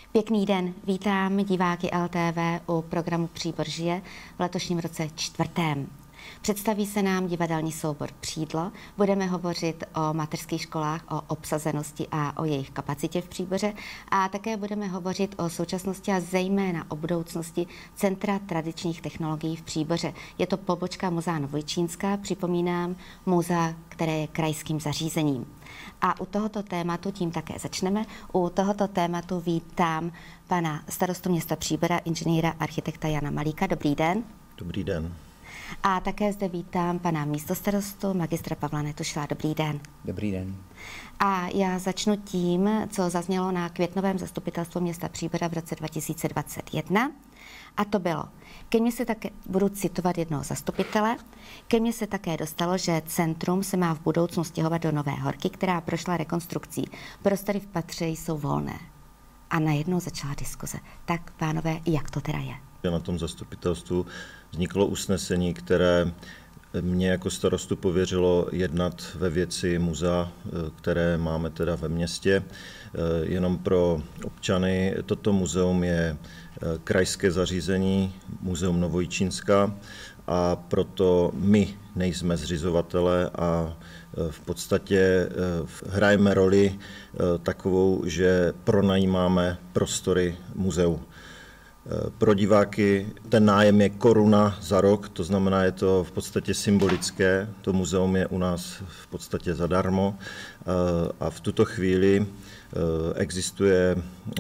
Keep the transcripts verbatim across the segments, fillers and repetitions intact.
Pěkný den, vítám diváky L T V u programu Příbor žije v letošním roce čtvrtém. Představí se nám divadelní soubor Přídlo, budeme hovořit o mateřských školách, o obsazenosti a o jejich kapacitě v Příboře a také budeme hovořit o současnosti a zejména o budoucnosti Centra tradičních technologií v Příboře. Je to pobočka Muzea Novojčínská, připomínám, muzea, které je krajským zařízením. A u tohoto tématu, tím také začneme, u tohoto tématu vítám pana starostu města Příbora, inženýra architekta Jana Malíka. Dobrý den. Dobrý den. A také zde vítám pana místostarostu, magistra Pavla Netušila. Dobrý den. Dobrý den. A já začnu tím, co zaznělo na květnovém zastupitelstvu města Příbora v roce dva tisíce dvacet jedna. A to bylo, ke mně se také, budu citovat jednoho zastupitele, ke mně se také dostalo, že centrum se má v budoucnu stěhovat do Nové Horky, která prošla rekonstrukcí. Prostory v patře jsou volné. A najednou začala diskuze. Tak, pánové, jak to teda je? Na tom zastupitelstvu vzniklo usnesení, které mě jako starostu pověřilo jednat ve věci muzea, které máme teda ve městě. Jenom pro občany, toto muzeum je krajské zařízení, Muzeum Novojčínská, a proto my nejsme zřizovatelé a v podstatě hrajeme roli takovou, že pronajímáme prostory muzeu. Pro diváky ten nájem je koruna za rok, to znamená, je to v podstatě symbolické. To muzeum je u nás v podstatě zadarmo a v tuto chvíli existuje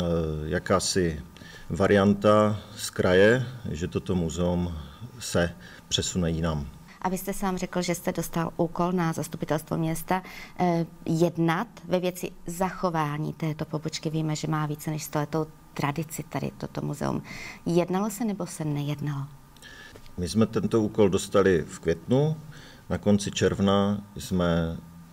jakási varianta z kraje, že toto muzeum se přesune jinam. A vy jste sám řekl, že jste dostal úkol na zastupitelstvo města eh, jednat ve věci zachování této pobočky. Víme, že má více než stoletou tradici tady toto muzeum. Jednalo se nebo se nejednalo? My jsme tento úkol dostali v květnu. Na konci června jsme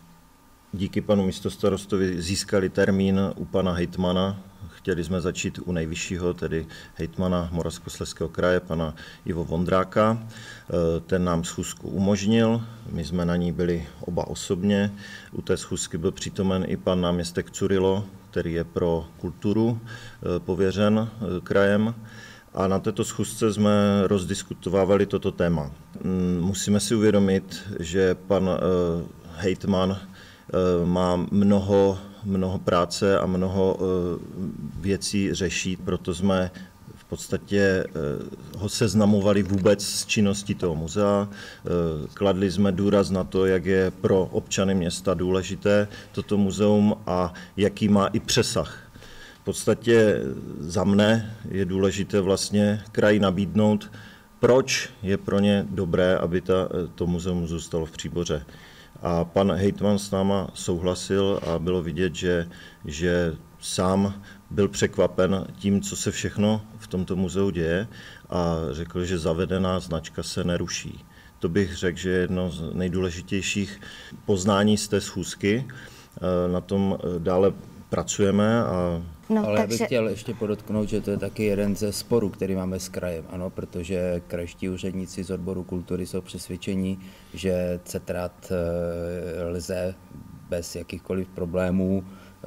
díky panu místostarostovi získali termín u pana hejtmana. Chtěli jsme začít u nejvyššího, tedy hejtmana Moravskoslezského kraje, pana Ivo Vondráka. Ten nám schůzku umožnil, my jsme na ní byli oba osobně. U té schůzky byl přítomen i pan náměstek Curilo, který je pro kulturu pověřen krajem. A na této schůzce jsme rozdiskutovávali toto téma. Musíme si uvědomit, že pan hejtman má mnoho, mnoho práce a mnoho věcí řeší, proto jsme v podstatě ho seznamovali vůbec s činností toho muzea. Kladli jsme důraz na to, jak je pro občany města důležité toto muzeum a jaký má i přesah. V podstatě za mne je důležité vlastně kraji nabídnout, proč je pro ně dobré, aby ta, to muzeum zůstalo v Příboře. A pan hejtman s náma souhlasil a bylo vidět, že, že sám byl překvapen tím, co se všechno v tomto muzeu děje a řekl, že zavedená značka se neruší. To bych řekl, že je jedno z nejdůležitějších poznání z té schůzky. Na tom dále pracujeme. A... No, ale takže... já bych chtěl ještě podotknout, že to je taky jeden ze sporů, který máme s krajem, ano, protože krajští úředníci z odboru kultury jsou přesvědčeni, že Centrát lze bez jakýchkoliv problémů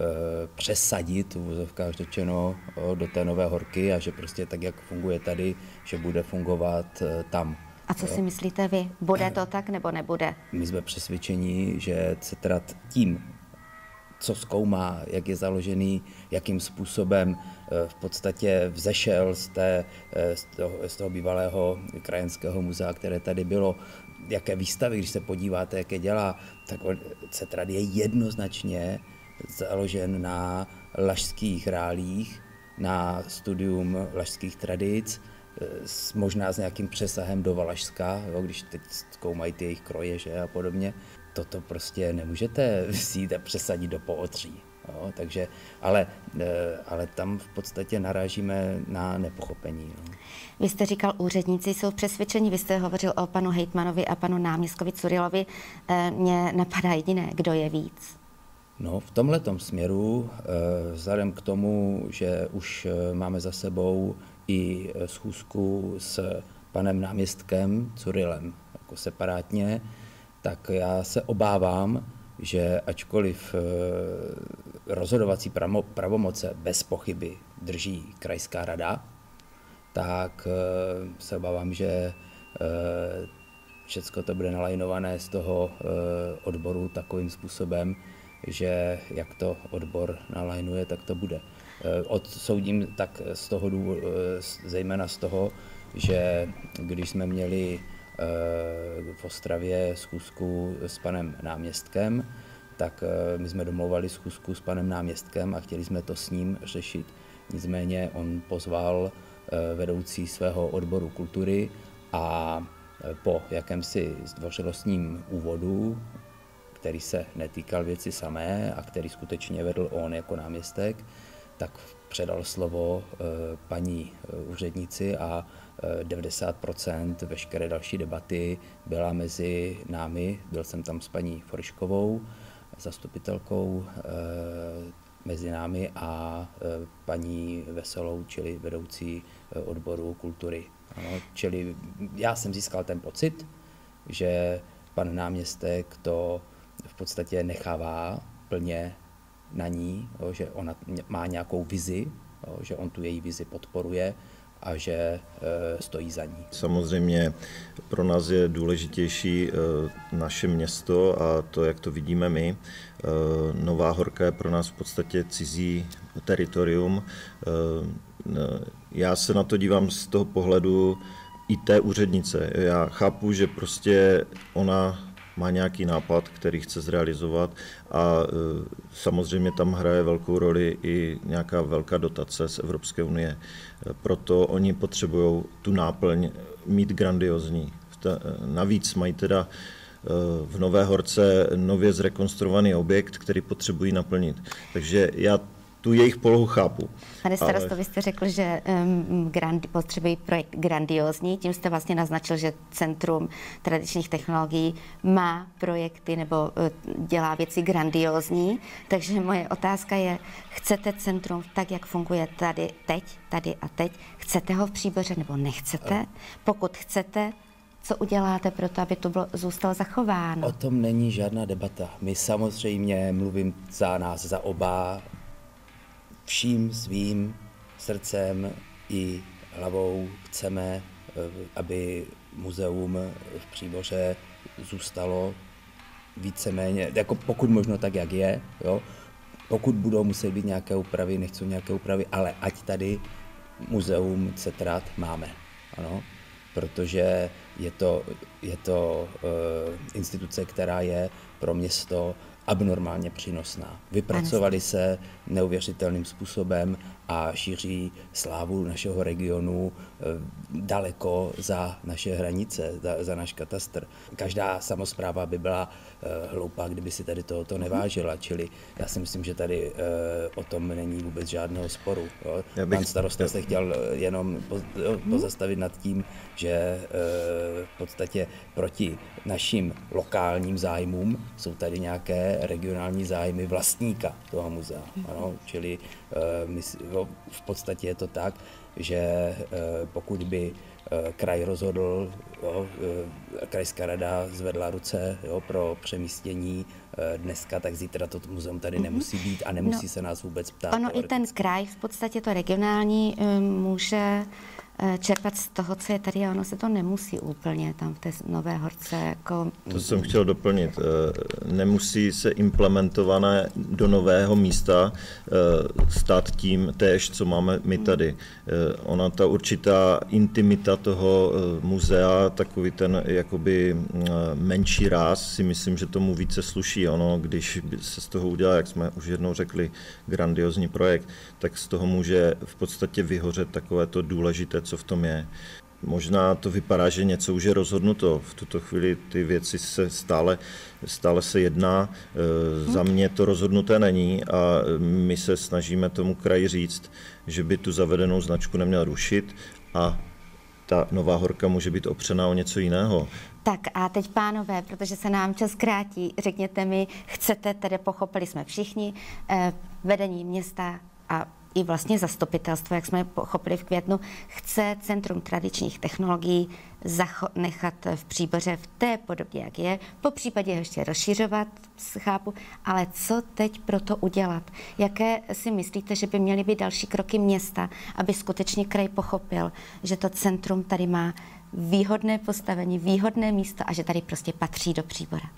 přesadit, v uvozovkách řečeno, do té Nové Horky a že prostě tak, jak funguje tady, že bude fungovat tam. A co si myslíte vy? Bude to tak nebo nebude? My jsme přesvědčeni, že Centrát tím, co zkoumá, jak je založený, jakým způsobem v podstatě vzešel z, té, z, toho, z toho bývalého krajenského muzea, které tady bylo, jaké výstavy, když se podíváte, jak je dělá, tak Centrát je jednoznačně založen na lašských reálích, na studium lašských tradic, možná s nějakým přesahem do Valašska, jo, když teď zkoumají ty jejich kroje, že, a podobně. Toto prostě nemůžete vzít a přesadit do Pootří. Jo, takže, ale, ale tam v podstatě narážíme na nepochopení. No. Vy jste říkal, úředníci jsou přesvědčeni, vy jste hovořil o panu hejtmanovi a panu náměstkovi Curilovi. Mně napadá jediné, kdo je víc. No, v tomhletom směru, vzhledem k tomu, že už máme za sebou i schůzku s panem náměstkem Curilem jako separátně, tak já se obávám, že ačkoliv rozhodovací pravomoce bez pochyby drží krajská rada, tak se obávám, že všecko to bude nalajnované z toho odboru takovým způsobem, že jak to odbor nalajnuje, tak to bude. Odsoudím tak z toho, zejména z toho, že když jsme měli v Ostravě schůzku s panem náměstkem, tak my jsme domlouvali schůzku s panem náměstkem a chtěli jsme to s ním řešit. Nicméně on pozval vedoucí svého odboru kultury a po jakémsi zdvořilostním úvodu, který se netýkal věci samé a který skutečně vedl on jako náměstek, tak předal slovo paní úřednici a devadesát procent veškeré další debaty byla mezi námi. Byl jsem tam s paní Forškovou, zastupitelkou, mezi námi a paní Veselou, čili vedoucí odboru kultury. Ano, čili já jsem získal ten pocit, že pan náměstek to v podstatě nechává plně na ní, jo, že ona má nějakou vizi, jo, že on tu její vizi podporuje a že e, stojí za ní. Samozřejmě pro nás je důležitější e, naše město a to, jak to vidíme my. E, Nová Horka je pro nás v podstatě cizí teritorium. E, já se na to dívám z toho pohledu i té úřednice. Já chápu, že prostě ona má nějaký nápad, který chce zrealizovat a e, samozřejmě tam hraje velkou roli i nějaká velká dotace z Evropské unie. E, proto oni potřebují tu náplň mít grandiozní. Navíc mají teda e, v Nové Horce nově zrekonstruovaný objekt, který potřebují naplnit. Takže já tu jejich polohu chápu. Pane starosto, ale... vy jste řekl, že um, grandi- potřebují projekt grandiózní, tím jste vlastně naznačil, že Centrum tradičních technologií má projekty nebo uh, dělá věci grandiózní, takže moje otázka je, chcete centrum tak, jak funguje tady, teď, tady a teď, chcete ho v Příboře nebo nechcete? Pokud chcete, co uděláte pro to, aby to bylo, zůstalo zachováno? O tom není žádná debata. My samozřejmě, mluvím za nás, za oba, vším svým srdcem i hlavou chceme, aby muzeum v Příboře zůstalo víceméně, jako pokud možno tak, jak je. Jo? Pokud budou muset být nějaké úpravy, nechcou nějaké úpravy, ale ať tady muzeum Cetrat máme. Ano? Protože je to, je to uh, instituce, která je pro město abnormálně přínosná. Vypracovali se neuvěřitelným způsobem a šíří slávu našeho regionu daleko za naše hranice, za, za náš katastr. Každá samospráva by byla uh, hloupá, kdyby si tady tohoto nevážila, čili já si myslím, že tady uh, o tom není vůbec žádného sporu. Jo. Bych... Pan starosta se chtěl jenom pozastavit nad tím, že uh, v podstatě proti našim lokálním zájmům jsou tady nějaké regionální zájmy vlastníka toho muzea. Ano, čili uh, my, no, v podstatě je to tak, že uh, pokud by uh, kraj rozhodl, jo, uh, krajská rada zvedla ruce, jo, pro přemístění uh, dneska, tak zítra to muzeum tady nemusí být a nemusí no, se nás vůbec ptát. Ono i ten kraj, v podstatě to regionální, um, může čerpat z toho, co je tady, a ono se to nemusí úplně tam v té Nové Horce. Jako... To jsem chtěl doplnit. Nemusí se implementované do nového místa stát tím též, co máme my tady. Ona ta určitá intimita toho muzea, takový ten jakoby menší ráz, si myslím, že tomu více sluší. Ono, když se z toho udělá, jak jsme už jednou řekli, grandiozní projekt, tak z toho může v podstatě vyhořet takové to důležité, co v tom je. Možná to vypadá, že něco už je rozhodnuto. V tuto chvíli ty věci se stále, stále se jedná. E, za mě to rozhodnuté není a my se snažíme tomu kraji říct, že by tu zavedenou značku neměl rušit a ta Nová Horka může být opřená o něco jiného. Tak a teď, pánové, protože se nám čas krátí, řekněte mi, chcete, tedy pochopili jsme všichni, eh, vedení města a i vlastně zastupitelstvo, jak jsme pochopili v květnu, chce Centrum tradičních technologií nechat v Příboře v té podobě, jak je, po případě ještě rozšiřovat, chápu, ale co teď pro to udělat? Jaké si myslíte, že by měly být další kroky města, aby skutečně kraj pochopil, že to centrum tady má výhodné postavení, výhodné místo a že tady prostě patří do Příbora?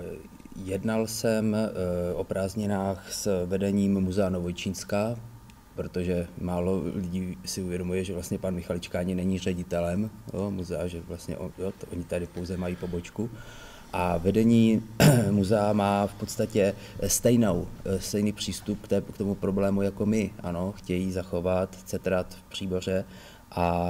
Jednal jsem o prázdninách s vedením Muzea Novojčínska, protože málo lidí si uvědomuje, že vlastně pan Michalička ani není ředitelem jo, muzea, že vlastně on, jo, to, oni tady pouze mají pobočku. A vedení muzea má v podstatě stejnou, stejný přístup k, té, k tomu problému jako my. Ano, chtějí zachovat Cetrat v Příboře a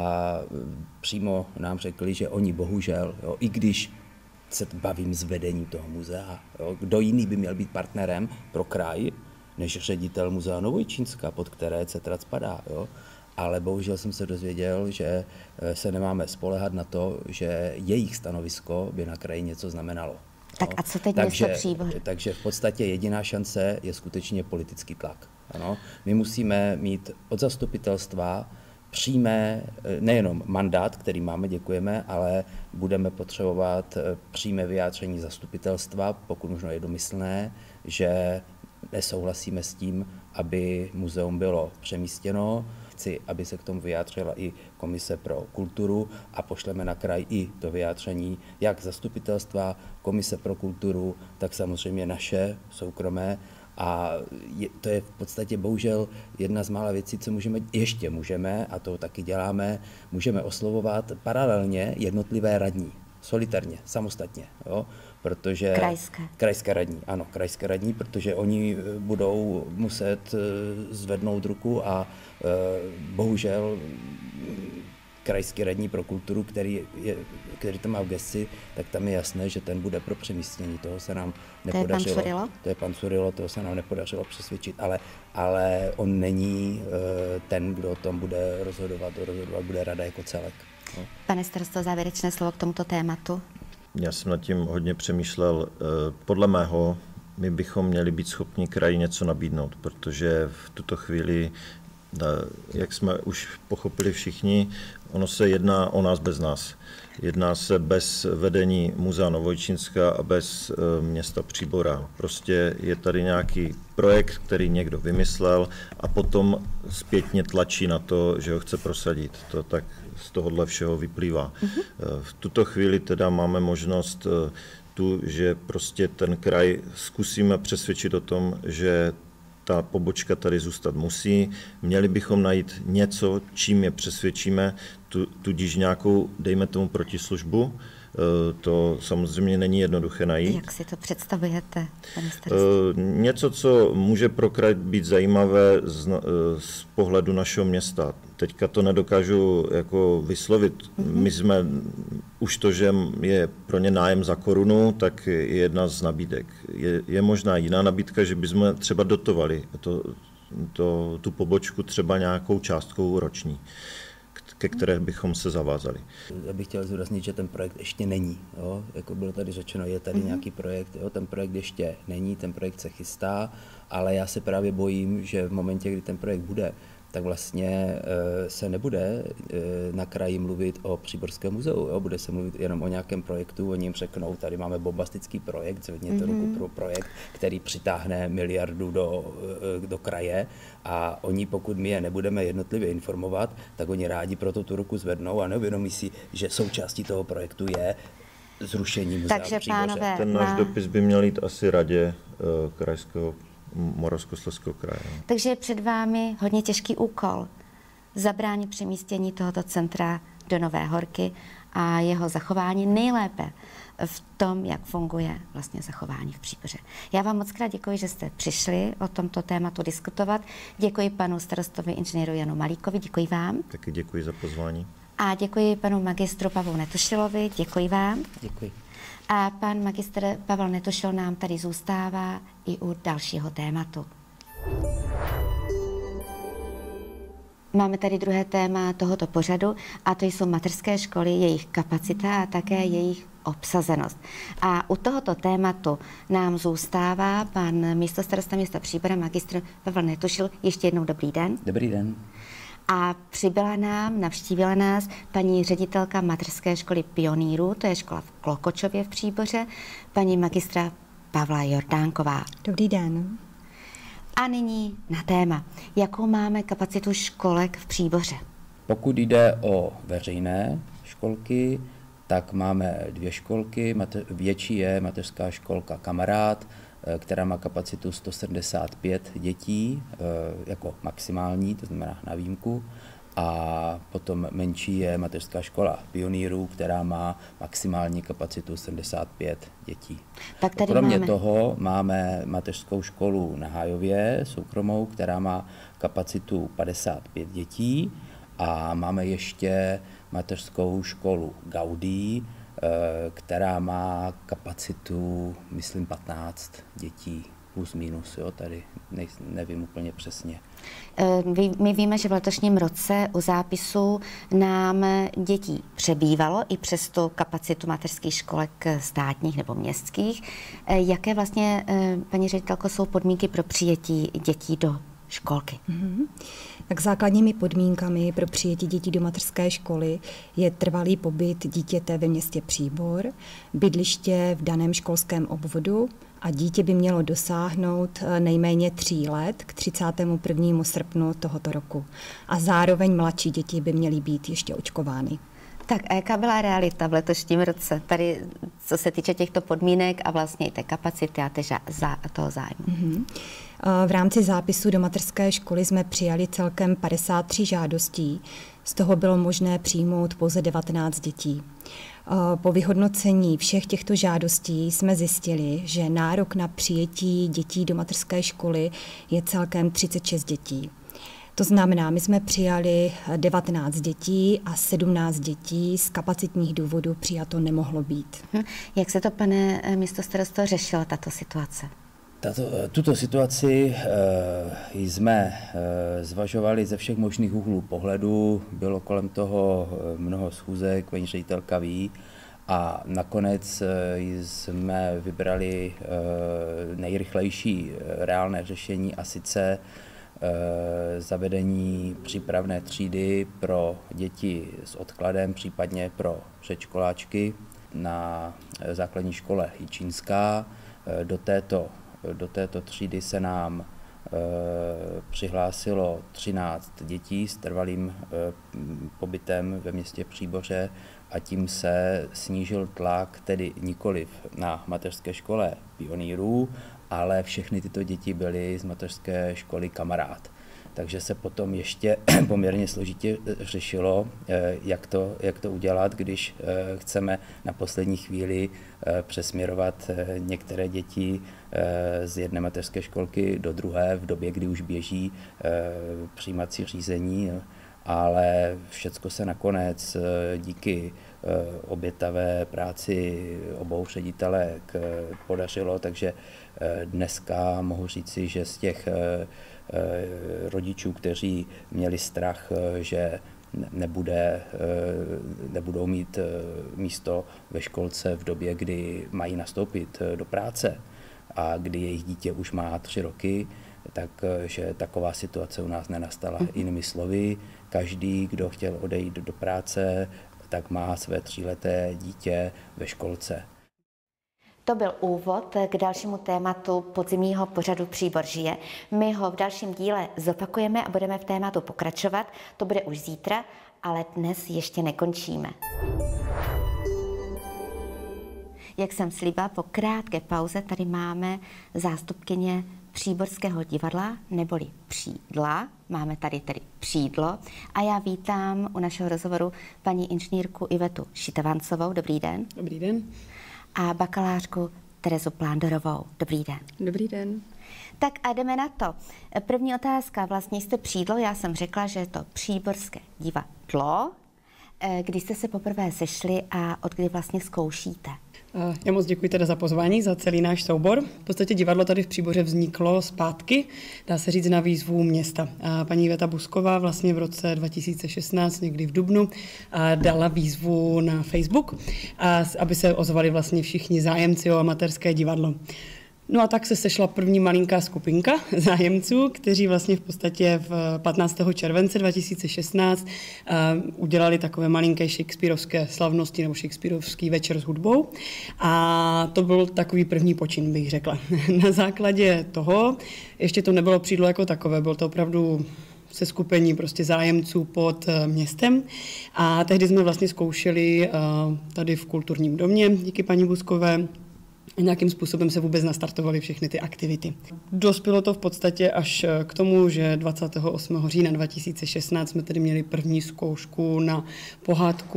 přímo nám řekli, že oni bohužel, jo, i když se bavím s vedením toho muzea, jo, kdo jiný by měl být partnerem pro kraj, než ředitel Muzea Novojčínska, pod které Cetrat spadá. Jo? Ale bohužel jsem se dozvěděl, že se nemáme spoléhat na to, že jejich stanovisko by na kraji něco znamenalo. Tak jo? a co teď takže, město Příbor? Takže v podstatě jediná šance je skutečně politický tlak. Ano? My musíme mít od zastupitelstva přímé, nejenom mandát, který máme, děkujeme, ale budeme potřebovat přímé vyjádření zastupitelstva, pokud možno jednomyslné, že nesouhlasíme s tím, aby muzeum bylo přemístěno. Chci, aby se k tomu vyjádřila i Komise pro kulturu a pošleme na kraj i to vyjádření jak zastupitelstva, Komise pro kulturu, tak samozřejmě naše soukromé. A je, to je v podstatě bohužel jedna z mála věcí, co můžeme, ještě můžeme, a to taky děláme, můžeme oslovovat paralelně jednotlivé radní, solitárně, samostatně, jo? Protože krajské. Krajské radní, ano, krajské radní, protože oni budou muset zvednout ruku a bohužel krajský radní pro kulturu, který, je, který to má v gesci, tak tam je jasné, že ten bude pro přemístění. Toho se nám nepodařilo. To je pan Surilo? To je pan Surilo, toho se nám nepodařilo přesvědčit, ale, ale on není ten, kdo o tom bude rozhodovat, rozhodovat bude rada jako celek. No. Pane starosto, závěrečné slovo k tomuto tématu. Já jsem nad tím hodně přemýšlel. Podle mého my bychom měli být schopni kraji něco nabídnout, protože v tuto chvíli, jak jsme už pochopili všichni, ono se jedná o nás bez nás. Jedná se bez vedení Muzea Novojčínska a bez města Příbora. Prostě je tady nějaký projekt, který někdo vymyslel a potom zpětně tlačí na to, že ho chce prosadit. To tak z tohohle všeho vyplývá. Mm-hmm. V tuto chvíli teda máme možnost tu, že prostě ten kraj zkusíme přesvědčit o tom, že ta pobočka tady zůstat musí. Měli bychom najít něco, čím je přesvědčíme, tudíž nějakou, dejme tomu, protislužbu. To samozřejmě není jednoduché najít. Jak si to představujete, pane starosto? Něco, co může pro kraj být zajímavé z, z pohledu našeho města. Teďka to nedokážu jako vyslovit. Mm-hmm. My jsme, už to, že je pro ně nájem za korunu, tak je jedna z nabídek. Je, je možná jiná nabídka, že bychom třeba dotovali to, to, tu pobočku třeba nějakou částkou roční, ke které bychom se zavázali. Já bych chtěl zdůraznit, že ten projekt ještě není. Jo? Jako bylo tady řečeno, je tady mm-hmm. nějaký projekt, jo? Ten projekt ještě není, ten projekt se chystá, ale já se právě bojím, že v momentě, kdy ten projekt bude, tak vlastně e, se nebude e, na kraji mluvit o Příborském muzeu, jo? Bude se mluvit jenom o nějakém projektu, oni jim řeknou, tady máme bombastický projekt, zvedněte mm-hmm. ruku pro projekt, který přitáhne miliardu do, e, do kraje a oni, pokud my je nebudeme jednotlivě informovat, tak oni rádi proto tu ruku zvednou a neuvědomí si, že součástí toho projektu je zrušení muzea Takže, v Příboře. pánové, Ten náš má... dopis by měl jít asi radě e, krajského Moravskoslezského kraje. Takže je před vámi hodně těžký úkol zabránit přemístění tohoto centra do Nové Horky a jeho zachování nejlépe v tom, jak funguje vlastně zachování v Příboře. Já vám moc krát děkuji, že jste přišli o tomto tématu diskutovat. Děkuji panu starostovi inženýru Janu Malíkovi, děkuji vám. Taky děkuji za pozvání. A děkuji panu magistru Pavlu Netušilovi, děkuji vám. Děkuji. A pan magistr Pavel Netušil nám tady zůstává i u dalšího tématu. Máme tady druhé téma tohoto pořadu a to jsou mateřské školy, jejich kapacita a také jejich obsazenost. A u tohoto tématu nám zůstává pan místostarosta města Příbora, magistr Pavel Netušil. Ještě jednou dobrý den. Dobrý den. A přibyla nám, navštívila nás paní ředitelka mateřské školy pionýrů, to je škola v Klokočově v Příboře, paní magistra Pavla Jordánková. Dobrý den. A nyní na téma. Jakou máme kapacitu školek v Příboře? Pokud jde o veřejné školky, tak máme dvě školky. Větší je mateřská školka Kamarád, která má kapacitu sto sedmdesát pět dětí jako maximální, to znamená na výjimku. A potom menší je mateřská škola pionýrů, která má maximální kapacitu sedmdesát pět dětí. Tak tady Kromě máme... toho máme mateřskou školu na Hájově, soukromou, která má kapacitu padesát pět dětí. A máme ještě mateřskou školu Gaudí, která má kapacitu, myslím, patnáct dětí, plus minus, jo, tady ne, nevím úplně přesně. My víme, že v letošním roce u zápisu nám dětí přebývalo i přes tu kapacitu mateřských školek státních nebo městských. Jaké vlastně, paní ředitelko, jsou podmínky pro přijetí dětí do školky? Mm-hmm. Tak základními podmínkami pro přijetí dětí do mateřské školy je trvalý pobyt dítěte ve městě Příbor, bydliště v daném školském obvodu a dítě by mělo dosáhnout nejméně tří let k třicátému prvnímu srpnu tohoto roku. A zároveň mladší děti by měly být ještě očkovány. Tak a jaká byla realita v letošním roce, tady co se týče těchto podmínek a vlastně i té kapacity a té zá, toho zájmu? Mm-hmm. V rámci zápisu do mateřské školy jsme přijali celkem padesát tři žádostí, z toho bylo možné přijmout pouze devatenáct dětí. Po vyhodnocení všech těchto žádostí jsme zjistili, že nárok na přijetí dětí do mateřské školy je celkem třicet šest dětí. To znamená, my jsme přijali devatenáct dětí a sedmnáct dětí z kapacitních důvodů přijato nemohlo být. Jak se to, pane místostarosto, řešila tato situace? Tato, tuto situaci e, jsme e, zvažovali ze všech možných úhlů pohledu, bylo kolem toho mnoho schůzek, paní ředitelka ví, a nakonec e, jsme vybrali e, nejrychlejší e, reálné řešení, a sice e, zavedení přípravné třídy pro děti s odkladem, případně pro předškoláčky na základní škole Jičínská. E, do této Do této třídy se nám e, přihlásilo třináct dětí s trvalým e, pobytem ve městě Příboře a tím se snížil tlak, tedy nikoliv na mateřské škole pionýrů, ale všechny tyto děti byly z mateřské školy Kamarád. Takže se potom ještě poměrně složitě řešilo, jak to, jak to udělat, když chceme na poslední chvíli přesměrovat některé děti z jedné mateřské školky do druhé v době, kdy už běží přijímací řízení, ale všecko se nakonec díky obětavé práci obou ředitelek podařilo, takže dneska mohu říci, že z těch rodičů, kteří měli strach, že nebude, nebudou mít místo ve školce v době, kdy mají nastoupit do práce a kdy jejich dítě už má tři roky, takže taková situace u nás nenastala. Jinými slovy, každý, kdo chtěl odejít do práce, tak má své tříleté dítě ve školce. To byl úvod k dalšímu tématu podzimního pořadu Příbor žije. My ho v dalším díle zopakujeme a budeme v tématu pokračovat. To bude už zítra, ale dnes ještě nekončíme. Jak jsem slíbila, po krátké pauze tady máme zástupkyně Příborského divadla, neboli Přídla. Máme tady tedy Přídlo a já vítám u našeho rozhovoru paní inženýrku Ivetu Šitavancovou. Dobrý den. Dobrý den. A bakalářku Terezu Plándorovou. Dobrý den. Dobrý den. Tak a jdeme na to. První otázka. Vlastně jste Přídlo, já jsem řekla, že je to Příborské divadlo. Kdy jste se poprvé sešli a od kdy vlastně zkoušíte? Já moc děkuji teda za pozvání, za celý náš soubor. V podstatě divadlo tady v Příboře vzniklo zpátky, dá se říct, na výzvu města. A paní Iveta Busková vlastně v roce dva tisíce šestnáct, někdy v dubnu, dala výzvu na Facebook, aby se ozvali vlastně všichni zájemci o amatérské divadlo. No a tak se sešla první malinká skupinka zájemců, kteří vlastně v podstatě v patnáctého července dva tisíce šestnáct uh, udělali takové malinké shakespearovské slavnosti nebo shakespearovský večer s hudbou. A to byl takový první počin, bych řekla. Na základě toho, ještě to nebylo Přídlo jako takové, bylo to opravdu se skupení prostě zájemců pod městem. A tehdy jsme vlastně zkoušeli uh, tady v kulturním domě, díky paní Buskové, nějakým způsobem se vůbec nastartovaly všechny ty aktivity. Dospělo to v podstatě až k tomu, že dvacátého osmého října dva tisíce šestnáct jsme tedy měli první zkoušku na pohádku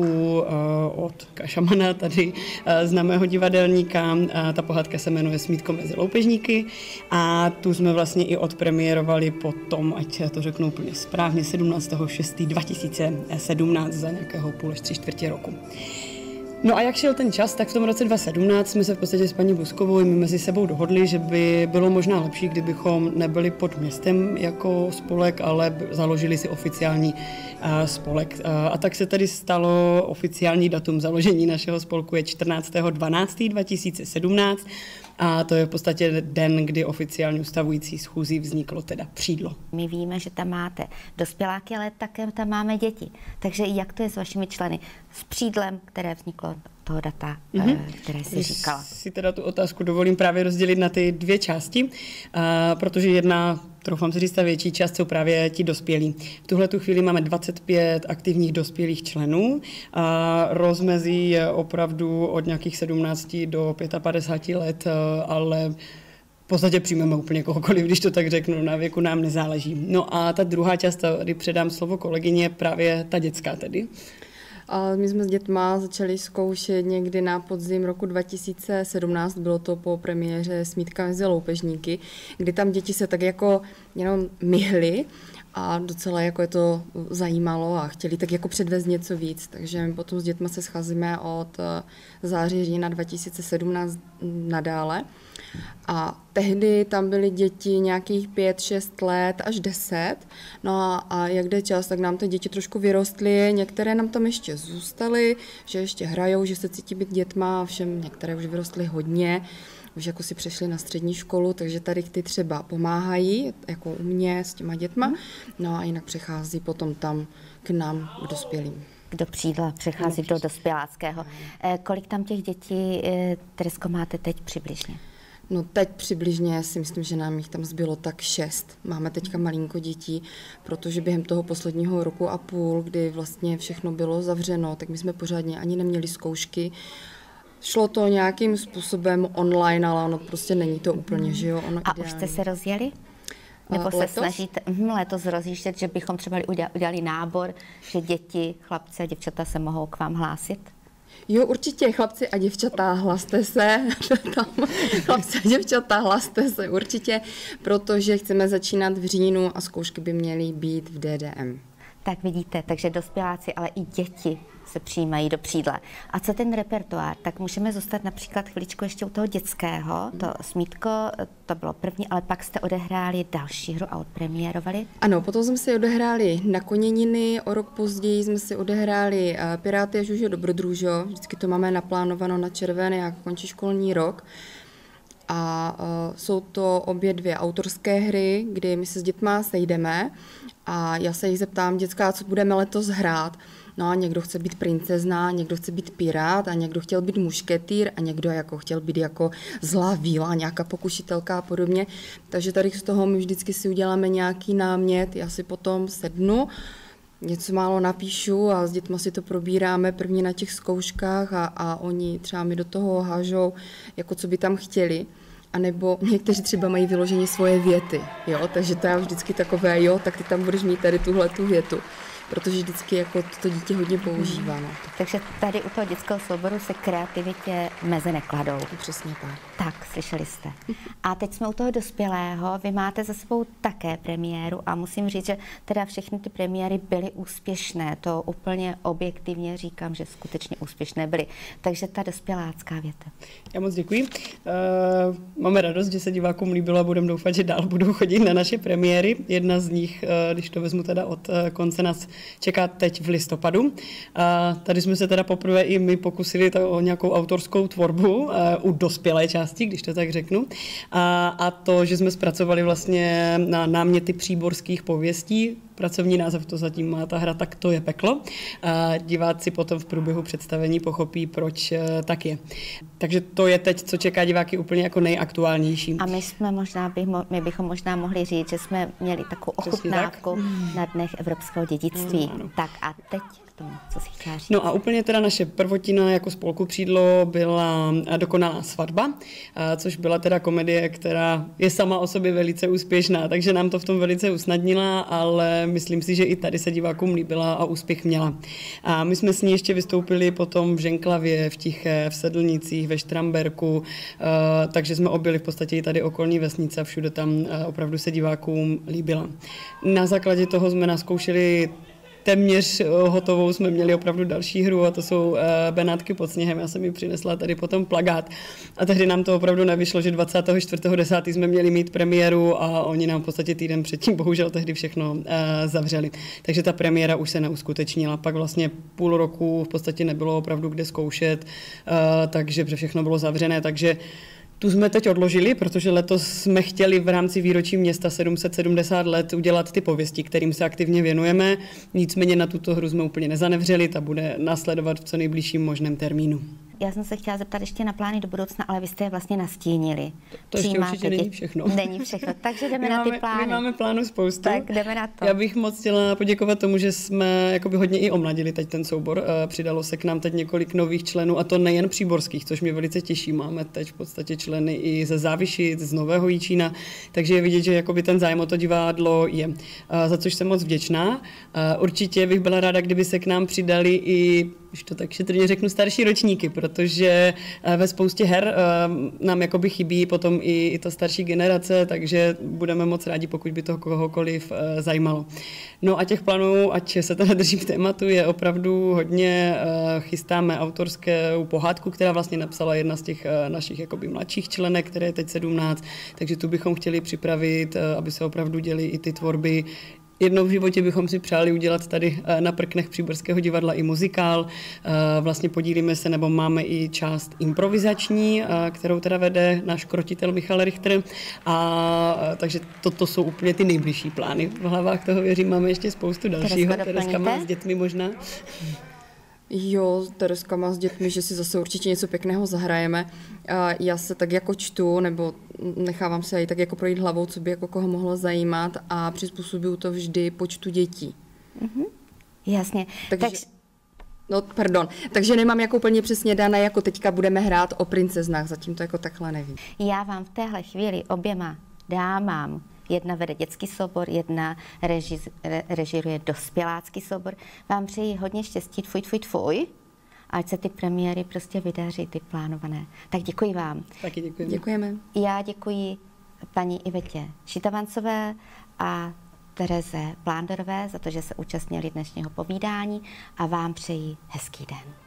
od Kašamana, tady známého divadelníka. Ta pohádka se jmenuje Smítko mezi loupežníky a tu jsme vlastně i odpremiérovali potom, ať to řeknu úplně správně, sedmnáctého šestého dva tisíce sedmnáct za nějakého půl až tři čtvrtě roku. No a jak šel ten čas, tak v tom roce dva tisíce sedmnáct jsme se v podstatě s paní Buskovou i my mezi sebou dohodli, že by bylo možná lepší, kdybychom nebyli pod městem jako spolek, ale založili si oficiální uh, spolek. Uh, a tak se tedy stalo oficiální datum založení našeho spolku je čtrnáctého dvanáctého dva tisíce sedmnáct a to je v podstatě den, kdy oficiálně ustavující schůzí vzniklo teda Přídlo. My víme, že tam máte dospěláky, ale také tam máme děti. Takže jak to je s vašimi členy? S Přídlem, které vzniklo toho data, mm-hmm. které jsi říkala. Si teda tu otázku dovolím právě rozdělit na ty dvě části, uh, protože jedna, troufám si říct, ta větší část jsou právě ti dospělí. V tuhle tu chvíli máme dvacet pět aktivních dospělých členů a rozmezí je opravdu od nějakých sedmnácti do padesát pět let, uh, ale v podstatě přijmeme úplně kohokoliv, když to tak řeknu, na věku nám nezáleží. No a ta druhá část, tady předám slovo kolegyně, právě ta dětská tedy. A my jsme s dětma začali zkoušet někdy na podzim roku dva tisíce sedmnáct, bylo to po premiéře Smítka mezi loupežníky, kdy tam děti se tak jako jenom myhly a docela jako je to zajímalo a chtěli tak jako předvést něco víc, takže my potom s dětma se scházíme od září října dva tisíce sedmnáct nadále. A tehdy tam byly děti nějakých pět, šest let až deset. No a, a jak jde čas, tak nám ty děti trošku vyrostly, některé nám tam ještě zůstaly, že ještě hrajou, že se cítí být dětma, všem některé už vyrostly hodně, už jako si přešly na střední školu, takže tady ty třeba pomáhají, jako u mě s těma dětma, no a jinak přechází potom tam k nám, k dospělým. Do Přídla, přechází do dospěláckého. Kolik tam těch dětí, Teresko, máte teď přibližně? No teď přibližně si myslím, že nám jich tam zbylo tak šest. Máme teďka malinko dětí, protože během toho posledního roku a půl, kdy vlastně všechno bylo zavřeno, tak my jsme pořádně ani neměli zkoušky. Šlo to nějakým způsobem online, ale ono prostě není to úplně, že jo? Ono a ideální. Už jste se rozjeli? Nebo se letos? snažíte hm, letos rozjíždět, že bychom třeba udělali nábor, že děti, chlapci a děvčata se mohou k vám hlásit? Jo, určitě, chlapci a děvčata, hlaste se, tam, chlapci a děvčata, hlaste se určitě, protože chceme začínat v říjnu a zkoušky by měly být v D D M. Tak vidíte, takže dospěláci, ale i děti se přijímají do Přídla. A co ten repertoár? Tak můžeme zůstat například chviličku ještě u toho dětského. To Smítko, to bylo první, ale pak jste odehráli další hru a odpremiérovali? Ano, potom jsme si odehráli Na Koněniny, o rok později jsme si odehráli Piráty a Žužo Dobrodružo. Vždycky to máme naplánováno na červen, jak končí školní rok. A uh, jsou to obě dvě autorské hry, kdy my se s dětma sejdeme a já se jich zeptám, dětská, co budeme letos hrát. No a někdo chce být princezna, někdo chce být pirát a někdo chtěl být mušketýr a někdo jako chtěl být jako zlá víla, nějaká pokušitelka a podobně. Takže tady z toho my vždycky si uděláme nějaký námět, já si potom sednu, něco málo napíšu a s dětma si to probíráme první na těch zkouškách a, a oni třeba mi do toho hážou, jako co by tam chtěli. A nebo někteří třeba mají vyloženě svoje věty, jo, takže to je vždycky takové, jo, tak ty tam budeš mít tady tuhle tu větu. protože vždycky jako to dítě hodně používá. No. Takže tady u toho dětského souboru se kreativitě meze nekladou. Přesně tak. Tak, slyšeli jste. A teď jsme u toho dospělého. Vy máte za sebou také premiéru a musím říct, že teda všechny ty premiéry byly úspěšné. To úplně objektivně říkám, že skutečně úspěšné byly. Takže ta dospělácká věta. Já moc děkuji. Uh, máme radost, že se divákům líbilo a budeme doufat, že dál budou chodit na naše premiéry. Jedna z nich, uh, když to vezmu teda od uh, konce, nás čeká teď v listopadu. Uh, tady jsme se teda poprvé i my pokusili to o nějakou autorskou tvorbu uh, u dospělé části, když to tak řeknu. A, a to, že jsme zpracovali vlastně na náměty příborských pověstí. Pracovní název to zatím má ta hra Tak to je peklo. A diváci potom v průběhu představení pochopí, proč tak je. Takže to je teď, co čeká diváky úplně jako nejaktuálnější. A my jsme možná, bych, my bychom možná mohli říct, že jsme měli takovou ochutnávku na Dnech evropského dědictví. No, tak a teď k tomu, co si chtěla říct. No a úplně teda naše prvotina jako spolku Přídlo byla Dokonalá svatba, což byla teda komedie, která je sama o sobě velice úspěšná, takže nám to v tom velice usnadnila, ale myslím si, že i tady se divákům líbila a úspěch měla. A my jsme s ní ještě vystoupili potom v Ženklavě, v Tiché, v Sedlnicích, ve Štramberku, takže jsme objeli v podstatě i tady okolní vesnice a všude tam opravdu se divákům líbila. Na základě toho jsme naskoušeli téměř hotovou, jsme měli opravdu další hru a to jsou uh, Benátky pod sněhem. Já jsem ji přinesla tady potom plakát a tehdy nám to opravdu nevyšlo, že dvacátého čtvrtého desátého jsme měli mít premiéru a oni nám v podstatě týden předtím bohužel tehdy všechno uh, zavřeli. Takže ta premiéra už se neuskutečnila. Pak vlastně půl roku v podstatě nebylo opravdu kde zkoušet, uh, takže všechno bylo zavřené, takže tu jsme teď odložili, protože letos jsme chtěli v rámci výročí města sedm set sedmdesát let udělat ty pověsti, kterým se aktivně věnujeme. Nicméně na tuto hru jsme úplně nezanevřeli, ta bude následovat v co nejbližším možném termínu. Já jsem se chtěla zeptat ještě na plány do budoucna, ale vy jste je vlastně nastínili. To ještě určitě není všechno. Není všechno, takže jdeme my na máme, ty plány. My máme plánů spoustu. Tak jdeme na to. Já bych moc chtěla poděkovat tomu, že jsme jakoby hodně i omladili teď ten soubor. Přidalo se k nám teď několik nových členů a to nejen příborských, což mě velice těší. Máme teď v podstatě členy i ze Závišic, z Nového Jičína, takže je vidět, že jakoby ten zájem o to divadlo je. Za což jsem moc vděčná. Určitě bych byla ráda, kdyby se k nám přidali i, když to tak šetrně řeknu, starší ročníky, protože ve spoustě her nám jakoby chybí potom i, i ta starší generace, takže budeme moc rádi, pokud by to kohokoliv zajímalo. No a těch plánů, ať se teda držím tématu, je opravdu hodně. Chystáme autorskou pohádku, která vlastně napsala jedna z těch našich jakoby mladších členek, které je teď sedmnáct, takže tu bychom chtěli připravit, aby se opravdu děly i ty tvorby. Jednou v životě bychom si přáli udělat tady na prknech Příborského divadla i muzikál. Vlastně podílíme se, nebo máme i část improvizační, kterou teda vede náš krotitel Michal Richter. A takže toto jsou úplně ty nejbližší plány. V hlavách toho věřím, máme ještě spoustu dalšího. Tereska má s dětmi možná. Jo, Tereska má s dětmi, že si zase určitě něco pěkného zahrajeme. A já se tak jako čtu, nebo nechávám se i tak jako projít hlavou, co by jako koho mohlo zajímat a přizpůsobuju to vždy počtu dětí. Mm-hmm. Jasně. Takže, tak... no, pardon. Takže nemám jako úplně přesně dané, jako teďka budeme hrát o princeznách, zatím to jako takhle nevím. Já vám v téhle chvíli oběma dámám, jedna vede dětský soubor, jedna reži, re, režiruje dospělácký soubor. Vám přeji hodně štěstí, tfuj, tfuj, tfuj. Ať se ty premiéry prostě vydaří, ty plánované. Tak děkuji vám. Taky děkujeme. Děkujeme. Já děkuji paní Ivetě Šitavancové a Tereze Plándorové za to, že se účastnili dnešního povídání a vám přeji hezký den.